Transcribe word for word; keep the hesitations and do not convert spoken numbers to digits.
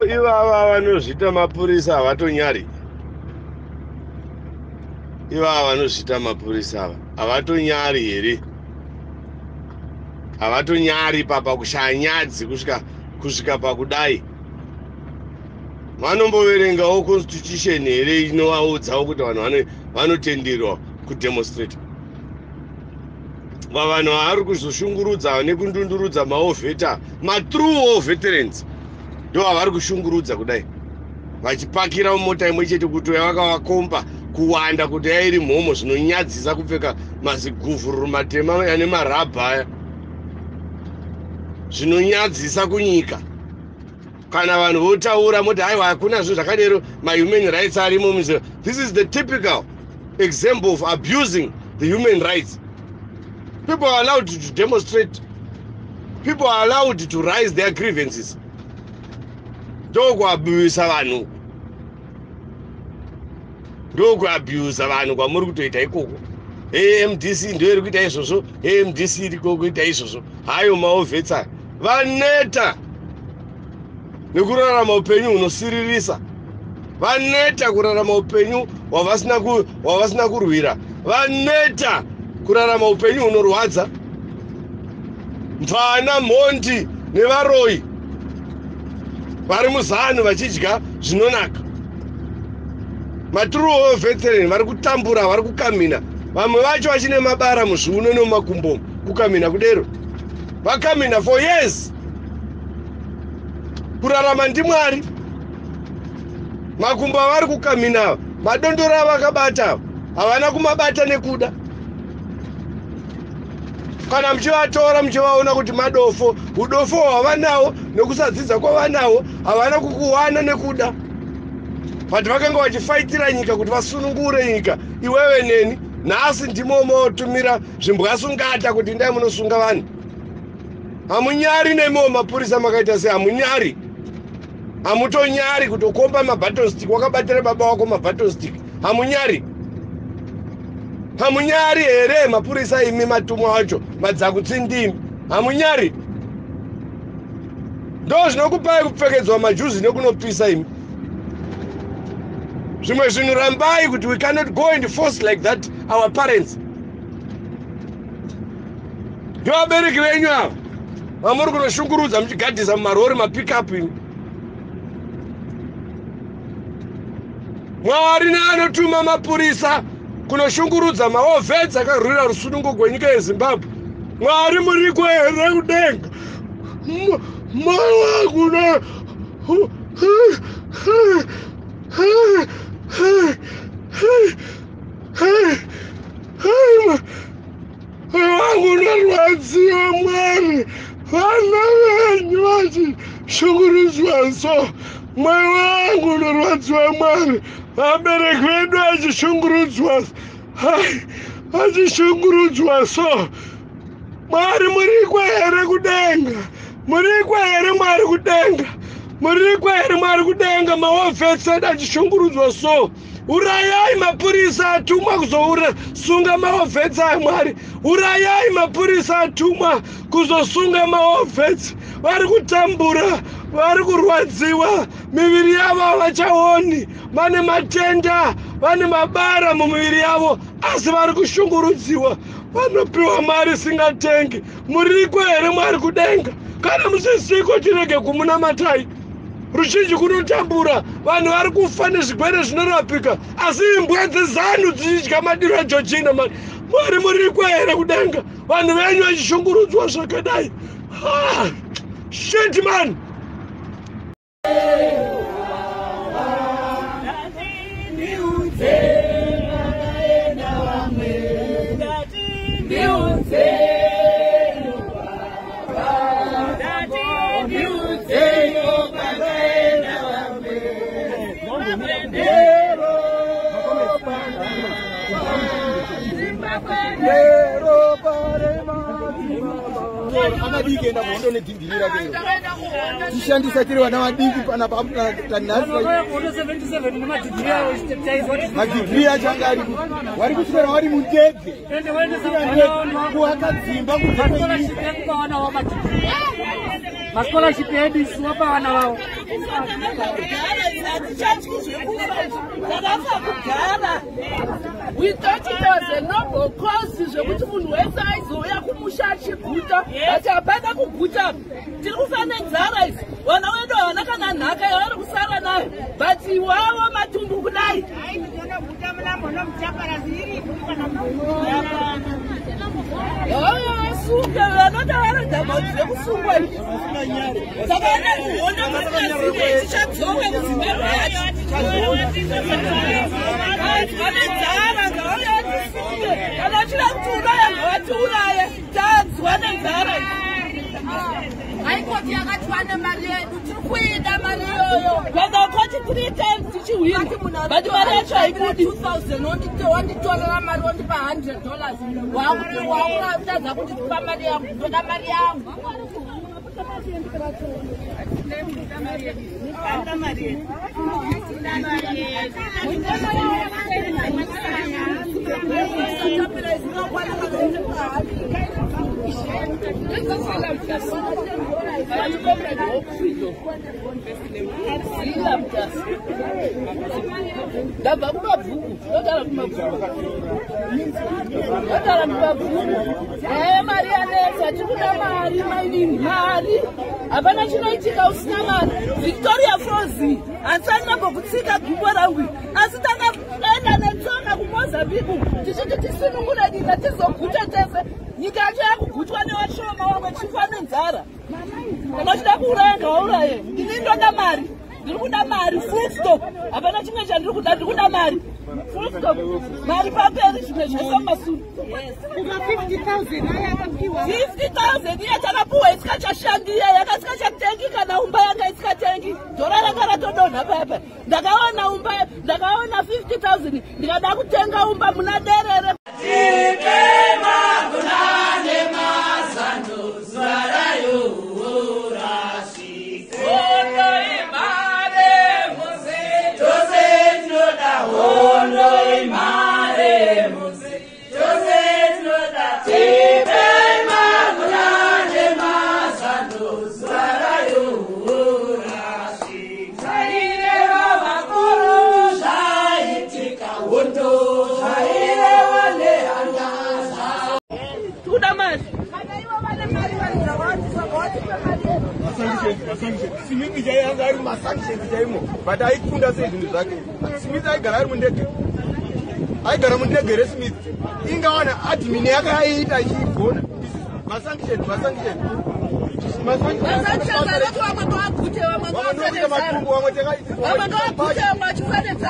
ivava vanozvita mapurisa havatonyari. Ivava vanozvita mapurisa ava havatonyari here. Havatonyari papa kushaya nyadzi kusvika kusvika pakudai. Vanomboverengawo constitution here inovaudzawo kuti vanhu vanotenderwa kudemonstrate. Vanhu vari kuzoshungurudza nekundundurudza maovheta, matrue veterans ndo vari kushungurudza kudai, vachipakira mumota imwe chete kuti vakavakomba kuwanda kuti yairi mhomo zvinonyadzisa kupfeka maziguvhururu matema ane marabha aya, zvinonyadzisa kunyika. Kana vanhu votaura moti haiwa hakuna zvinhu zvakadero mahuman rights arimo. This is the typical example of abusing the human rights. People are allowed to demonstrate. People are allowed to raise their grievances. Ndoku abuse vanhu. Ndoku abuse vanhu kwamuri kutoita ikoko. A M D C ndio iri kuita izvozvo. A M D C iri kuita izvozvo. Hayo maovhetsa. Vaneta. Nekurarama upenyu unosiririsa. Vaneta kurarama upenyu wavasina ku wavasina kurwira. Vaneta kurarama upenyu unorwadza. Mfana mhondi nevaroi vari muzano vachidya zvinonaka. Matrue veteran vari kutambura, vari kukamina. Vamwe vacho vachine mabara muzviuno nemumakumbo kukamina kudero. Vakamina for years. Kurarama ndimwari. Makumbo avari kukamina, madondoro avakabata havana kumabata nekuda. Kana mchivatora mchivaona kuti madofo, udofo hwavanawo nekusadzidza kwavanawo havana kukuwana nekuda. But vakanga vachifaitira nyika kuti vasunungure nyika iwewe neni. Nhasi ndimo motumira zvimbwasungata kuti ndai munosunga vanhu. Hamunyari nemo mapurisa makaita sei hamunyari. Hamutonyari kutokomba mabutton stick, wakabatira baba wako mabutton stick. Hamunyari. Hamunyari here mapurisa imi matumwa wacho madzakutsindimi. Hamunyari. Ndo zvinokupai kupfekedzwa majuzi nekunopisa imi. Zvimwe zvinhu rambai kuti we cannot go and force like that our parents. Ndo vabereki venyu ava vamuri kunoshungurudza muchigadhisa mumarori mapickup imi. Mwari neanotuma mapurisa kunoshungurudza maovhedza akarwira rusunungo rwenyika yeZimbabwe. Mwari muriko here kudenga. Mai wangu na wangu narwadziwa Mwari. Vana venyu vachishungurudzwa so. Mai wangu narwadziwa Mwari. Vabereki vedu vachishungurudzwa. Vachishungurudzwa so. Mwari muriko here kudenga. Muriko here Mwari kudenga. Muriko here Mwari kudenga. Maovhetse edu achishungurudzwa so. Urayai mapurisa atumwa kuzosunga maovhetse aMwari. Urayai mapurisa atumwa kuzosunga maovhetse. Vari kutambura, vari kurwadziwa, miviri yavo havachaoni, vane matenda, vane mabara mumiviri yavo, asi vari kushungurudziwa. Vanopiwa mari isingatengi. Muriko here Mwari kudenga. Kana musisiko tirege kumunamatai. Ruzhinji kunotambura, vanhu vari kufa nezvigwere zvinorapika, asi imbwa dzezanu dzichidya madiro eJochina. Mwari muriko here kudenga. Vanhu venyu vachishungurudzwa zvakadai. Ah, shit man. amadiki enda muhondo nedhindilira kero tishandisa tiri vana vadiki pana tanhasi madigiri achanga ari vari kuswera vari mundege kuakadzimba Scholarship yedu isiwapa wana wao. We thought it was a noble cause zvokuti munhu wese aizoya kumusha achiguta asi hapana kuguta. Tiri kufana nzara idzi vana vedu havana kana nhaka yavari kusara nayo but iwavo matumbu kudai sunge vanota varodhama kuti zvekusungwa saka ane kuona kuti tichadzoka kuzimbabwe yacho vane nzara ngavauya vatisunge kana vachida kuti uraya ngavatiuraye tanzwa nenzara haikoti yakati vane mari yedu tiri kuida mari iyoyo vakakoti three times tichiwina but mari yacho haikudi two thousand wanditorera mari wandipa one hundred dollars wakuratadza kuti tipa mari yangu ndoda mari yangu ndabva kumabhuku ndogara kumabhuku ndogara kumabhuku ehe mari yanetsa tikuda mari mainini mari hapana chinoitika usina mari Victoria Frozi handisati nambokutsika gumbo rangu asi takaenda netsoka kumozambique tichiti tisunungure dina tizoguta tese nyika yacho yakugutwa nevashoma wamwe chifa nenzara kana chida kuuraya ngauraye ini ndoda mari ndiri kuda mari full stop hapana chimwe chandiri kuda ndiri kuda mari full stop mari paperi zvimwe zvese masuru fifty thousand iye takapuwa isikachashandiya yakasikachaktengi kana umba yanga isikatengi dhora ranga ratodonha papa ndakaona umba ndakaona fifty thousand ndikada kutenga umba muna derere Smith jayanga ari masanction jayimo but aikunda sezvinhu zvake Smith aigara ari mundege aigara mundege reSmith ingawana admin yake aiita achigona masanction masanction masanction masanction